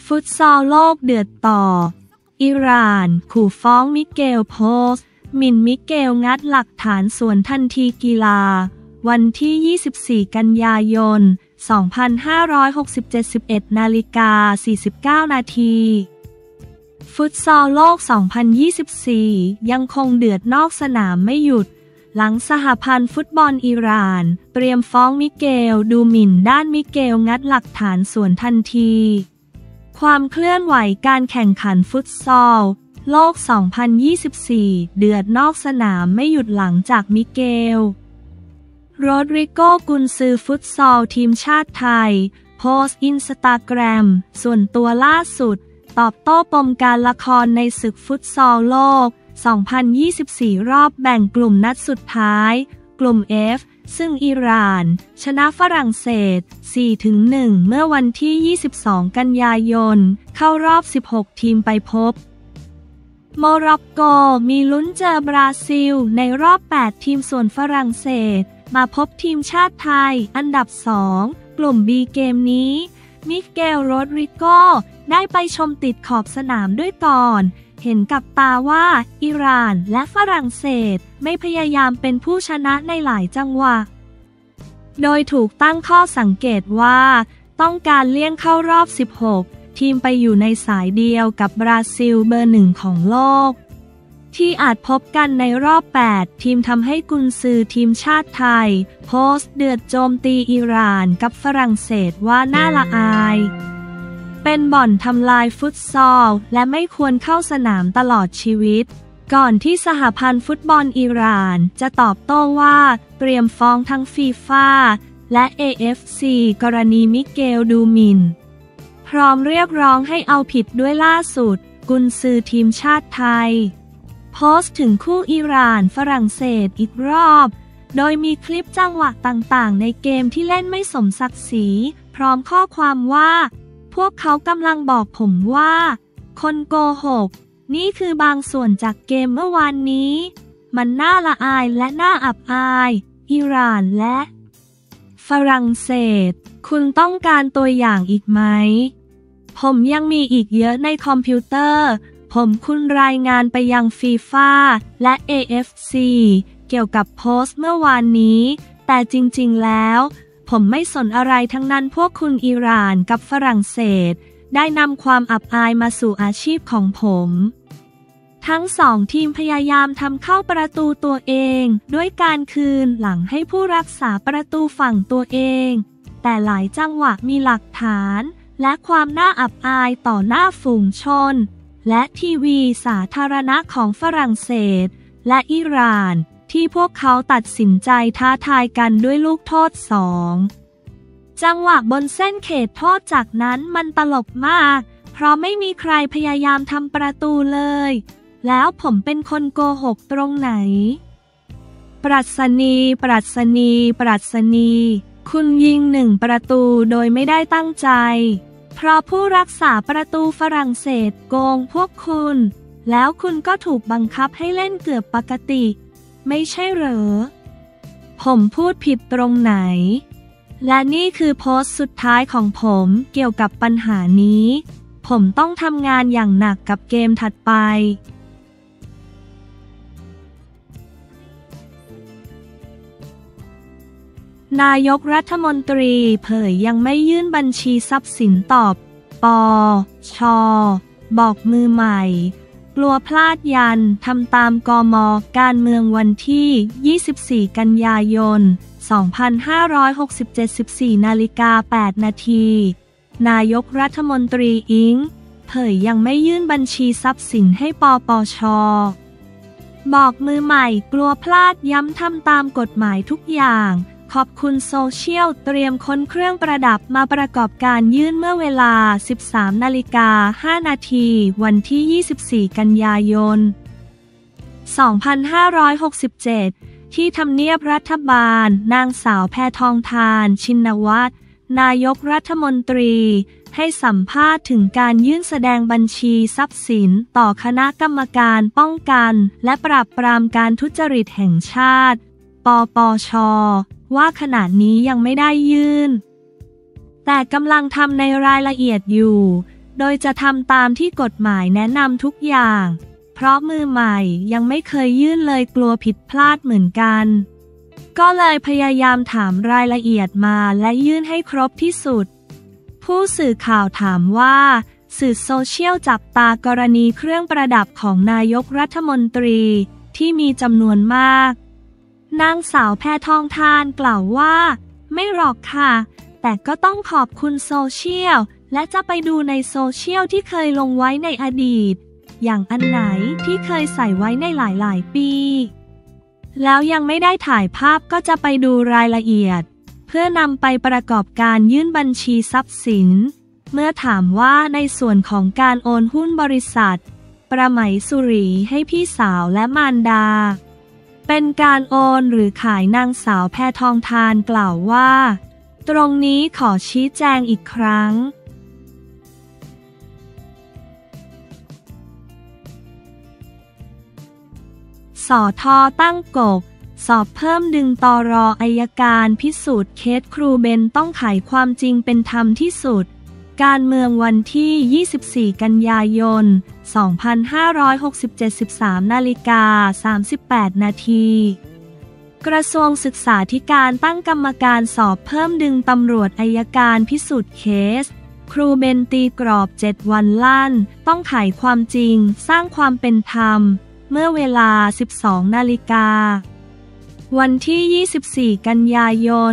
ฟุตซอลโลกเดือดต่ออิหร่านขู่ฟ้องมิเกลโพสต์หมิ่นมิเกลงัดหลักฐานสวนทันทีกีฬาวันที่ 24 กันยายน 2567 11 นาฬิกา 49 นาทีฟุตซอลโลก 2024 ยังคงเดือดนอกสนามไม่หยุดหลังสหพันธ์ฟุตบอลอิหร่านเตรียมฟ้องมิเกลดูหมิ่นด้านมิเกลงัดหลักฐานสวนทันทีความเคลื่อนไหวการแข่งขันฟุตซอลโลก 2024 เดือดนอกสนามไม่หยุดหลังจากมิเกลโรดริโกกุนซือฟุตซอลทีมชาติไทยโพสต์อินสตาแกรมส่วนตัวล่าสุดตอบโต้ปมการละครในศึกฟุตซอลโลก 2024 รอบแบ่งกลุ่มนัดสุดท้ายกลุ่ม F ซึ่งอิหร่านชนะฝรั่งเศส 4-1 เมื่อวันที่ 22 กันยายนเข้ารอบ 16 ทีมไปพบโมร็อกโกมีลุ้นเจอบราซิลในรอบ 8 ทีมส่วนฝรั่งเศสมาพบทีมชาติไทยอันดับ 2 กลุ่ม B เกมนี้มิเกลโรดริโกได้ไปชมติดขอบสนามด้วยก่อนเห็นกับตาว่าอิหร่านและฝรั่งเศสไม่พยายามเป็นผู้ชนะในหลายจังหวะโดยถูกตั้งข้อสังเกตว่าต้องการเลี่ยงเข้ารอบ 16 ทีมไปอยู่ในสายเดียวกับบราซิลเบอร์ 1 ของโลกที่อาจพบกันในรอบ 8 ทีมทำให้กุนซือทีมชาติไทยโพสต์เดือดโจมตีอิหร่านกับฝรั่งเศสว่าน่าละอายเป็นบ่อนทำลายฟุตซอลและไม่ควรเข้าสนามตลอดชีวิตก่อนที่สหพันธ์ฟุตบอลอิหร่านจะตอบโต้ว่าเตรียมฟ้องทั้งฟีฟ่าและ AFC กรณีมิเกลดูหมิ่นพร้อมเรียกร้องให้เอาผิดด้วยล่าสุดกุนซือทีมชาติไทยโพสต์ถึงคู่อิหร่านฝรั่งเศสอีกรอบโดยมีคลิปจังหวะต่างๆในเกมที่เล่นไม่สมศักดิ์ศรีพร้อมข้อความว่าพวกเขากำลังบอกผมว่าคนโกหกนี่คือบางส่วนจากเกมเมื่อวานนี้มันน่าละอายและน่าอับอายอิหร่านและฝรั่งเศสคุณต้องการตัวอย่างอีกไหมผมยังมีอีกเยอะในคอมพิวเตอร์ผมคุณรายงานไปยังฟีฟ่าและ AFC เกี่ยวกับโพสต์เมื่อวานนี้แต่จริงๆแล้วผมไม่สนอะไรทั้งนั้นพวกคุณอิหร่านกับฝรั่งเศสได้นำความอับอายมาสู่อาชีพของผมทั้งสองทีมพยายามทำเข้าประตูตัวเองด้วยการคืนหลังให้ผู้รักษาประตูฝั่งตัวเองแต่หลายจังหวะมีหลักฐานและความน่าอับอายต่อหน้าฝูงชนและทีวีสาธารณะของฝรั่งเศสและอิหร่านที่พวกเขาตัดสินใจท้าทายกันด้วยลูกโทษ2จังหวะบนเส้นเขตโทษจากนั้นมันตลกมากเพราะไม่มีใครพยายามทำประตูเลยแล้วผมเป็นคนโกหกตรงไหนปรัชนีคุณยิง1 ประตูโดยไม่ได้ตั้งใจเพราะผู้รักษาประตูฝรั่งเศสโกงพวกคุณแล้วคุณก็ถูกบังคับให้เล่นเกือบปกติไม่ใช่เหรอผมพูดผิดตรงไหนและนี่คือโพสต์สุดท้ายของผมเกี่ยวกับปัญหานี้ผมต้องทำงานอย่างหนักกับเกมถัดไปนายกรัฐมนตรีเผยยังไม่ยื่นบัญชีทรัพย์สินตอบปช.บอกมือใหม่กลัวพลาดยันทำตามกม.การเมืองวันที่ 24 กันยายน 2567 14 นาฬิกา 8 นาทีนายกรัฐมนตรีอิงเผยยังไม่ยื่นบัญชีทรัพย์สินให้ปปช.บอกมือใหม่กลัวพลาดย้ำทำตามกฎหมายทุกอย่างขอบคุณโซเชียลเตรียมค้นเครื่องประดับมาประกอบการยื่นเมื่อเวลา 13:05 นาทีวันที่ 24 กันยายน 2567 ที่ทำเนียบรัฐบาลนางสาวแพทองธารชินวัตรนายกรัฐมนตรีให้สัมภาษณ์ถึงการยื่นแสดงบัญชีทรัพย์สินต่อคณะกรรมการป้องกันและปราบปรามการทุจริตแห่งชาติปปช.ว่าขณะนี้ยังไม่ได้ยื่นแต่กำลังทำในรายละเอียดอยู่โดยจะทำตามที่กฎหมายแนะนำทุกอย่างเพราะมือใหม่ยังไม่เคยยื่นเลยกลัวผิดพลาดเหมือนกันก็เลยพยายามถามรายละเอียดมาและยื่นให้ครบที่สุดผู้สื่อข่าวถามว่าสื่อโซเชียลจับตากรณีเครื่องประดับของนายกรัฐมนตรีที่มีจำนวนมากนางสาวแพทองธารกล่าวว่าไม่หรอกค่ะแต่ก็ต้องขอบคุณโซเชียลและจะไปดูในโซเชียลที่เคยลงไว้ในอดีตอย่างอันไหนที่เคยใส่ไว้ในหลายๆปีแล้วยังไม่ได้ถ่ายภาพก็จะไปดูรายละเอียดเพื่อนำไปประกอบการยื่นบัญชีทรัพย์สินเมื่อถามว่าในส่วนของการโอนหุ้นบริษัทประไหมสุรีให้พี่สาวและมารดาเป็นการโอนหรือขายนางสาวแพทองธารกล่าวว่าตรงนี้ขอชี้แจงอีกครั้งสท.ตั้งกกสอบเพิ่มดึงตร.อัยการพิสูจน์เคสครูเบนต้องไขความจริงเป็นธรรมที่สุดการเมืองวันที่ 24 กันยายน 2567 13:38 นาทีกระทรวงศึกษาธิการตั้งกรรมการสอบเพิ่มดึงตำรวจอัยการพิสูจน์เคสครูเบนตีกรอบ 7 วันลั่นต้องไขความจริงสร้างความเป็นธรรมเมื่อเวลา 12 นาฬิกาวันที่ 24 กันยายน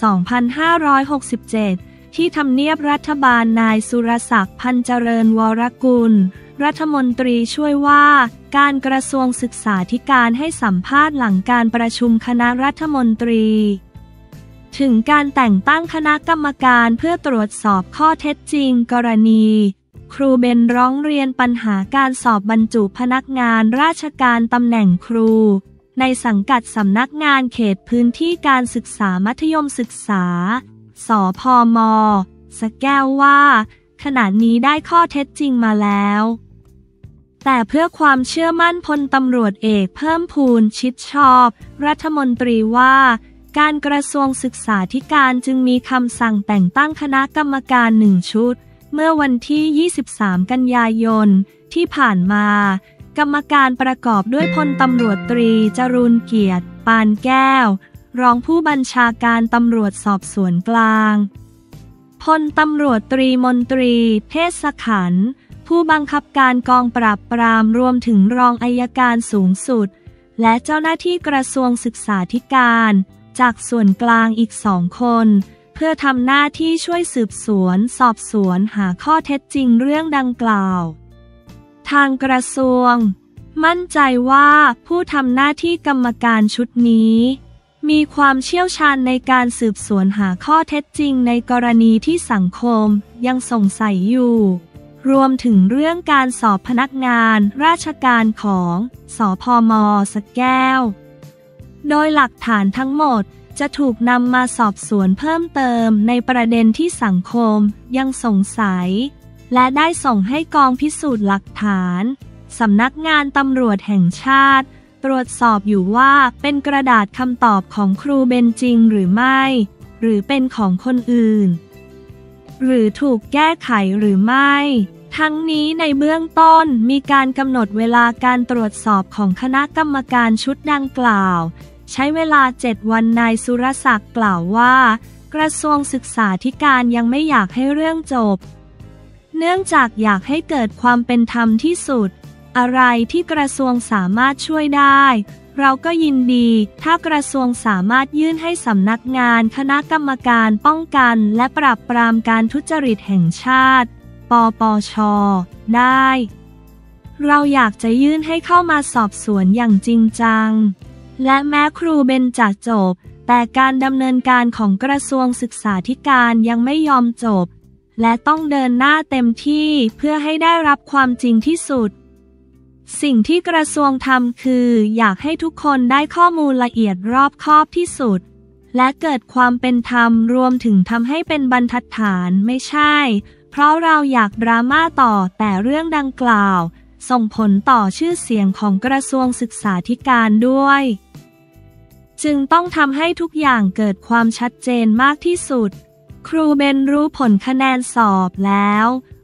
2567 ที่ทำเนียบรัฐบาลนายสุรศักดิ์พันเจริญวรกุลรัฐมนตรีช่วยว่าการกระทรวงศึกษาธิการให้สัมภาษณ์หลังการประชุมคณะรัฐมนตรีถึงการแต่งตั้งคณะกรรมการเพื่อตรวจสอบข้อเท็จจริงกรณีครูเบนร้องเรียนปัญหาการสอบบรรจุพนักงานราชการตำแหน่งครูในสังกัดสำนักงานเขตพื้นที่การศึกษามัธยมศึกษาสพม.สระแก้วว่าขณะนี้ได้ข้อเท็จจริงมาแล้วแต่เพื่อความเชื่อมั่นพลตำรวจเอกเพิ่มพูนชิดชอบรัฐมนตรีว่าการกระทรวงศึกษาธิการจึงมีคำสั่งแต่งตั้งคณะกรรมการ1 ชุดเมื่อวันที่ 23 กันยายนที่ผ่านมากรรมการประกอบด้วยพลตำรวจตรีจรูญเกียรติปานแก้วรองผู้บัญชาการตำรวจสอบสวนกลางพลตำรวจตรีมนตรีเพชรขันธ์ผู้บังคับการกองปราบปรามรวมถึงรองอัยการสูงสุดและเจ้าหน้าที่กระทรวงศึกษาธิการจากส่วนกลางอีก2 คนเพื่อทำหน้าที่ช่วยสืบสวนสอบสวนหาข้อเท็จจริงเรื่องดังกล่าวทางกระทรวงมั่นใจว่าผู้ทำหน้าที่กรรมการชุดนี้มีความเชี่ยวชาญในการสืบสวนหาข้อเท็จจริงในกรณีที่สังคมยังสงสัยอยู่รวมถึงเรื่องการสอบพนักงานราชการของสพม.สระแก้วโดยหลักฐานทั้งหมดจะถูกนำมาสอบสวนเพิ่มเติมในประเด็นที่สังคมยังสงสัยและได้ส่งให้กองพิสูจน์หลักฐานสำนักงานตำรวจแห่งชาติตรวจสอบอยู่ว่าเป็นกระดาษคำตอบของครูเบนจริงหรือไม่หรือเป็นของคนอื่นหรือถูกแก้ไขหรือไม่ทั้งนี้ในเบื้องต้นมีการกำหนดเวลาการตรวจสอบของคณะกรรมการชุดดังกล่าวใช้เวลา7 วันนายสุรศักดิ์กล่าวว่ากระทรวงศึกษาธิการยังไม่อยากให้เรื่องจบเนื่องจากอยากให้เกิดความเป็นธรรมที่สุดอะไรที่กระทรวงสามารถช่วยได้เราก็ยินดีถ้ากระทรวงสามารถยื่นให้สำนักงานคณะกรรมการป้องกันและปราบปรามการทุจริตแห่งชาติปปช.ได้เราอยากจะยื่นให้เข้ามาสอบสวนอย่างจริงจังและแม้ครูเบนจะจบแต่การดำเนินการของกระทรวงศึกษาธิการยังไม่ยอมจบและต้องเดินหน้าเต็มที่เพื่อให้ได้รับความจริงที่สุดสิ่งที่กระทรวงทำคืออยากให้ทุกคนได้ข้อมูลละเอียดรอบคอบที่สุดและเกิดความเป็นธรรมรวมถึงทำให้เป็นบรรทัดฐานไม่ใช่เพราะเราอยากดราม่าต่อแต่เรื่องดังกล่าวส่งผลต่อชื่อเสียงของกระทรวงศึกษาธิการด้วยจึงต้องทำให้ทุกอย่างเกิดความชัดเจนมากที่สุดครูเบนรู้ผลคะแนนสอบแล้ว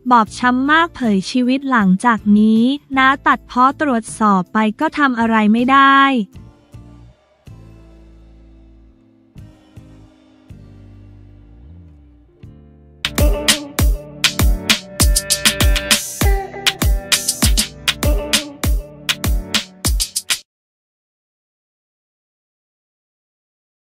บอบช้ำมากเผยชีวิตหลังจากนี้นะตัดพ้อตรวจสอบไปก็ทำอะไรไม่ได้